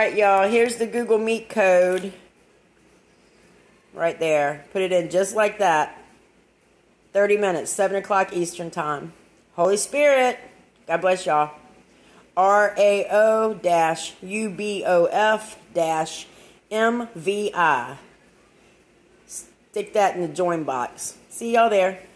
right, y'all. Here's the Google Meet code. Right there. Put it in just like that. 30 minutes, 7 o'clock Eastern Time. Holy Spirit. God bless y'all. RAO-UBOF-MVI. Stick that in the join box. See y'all there.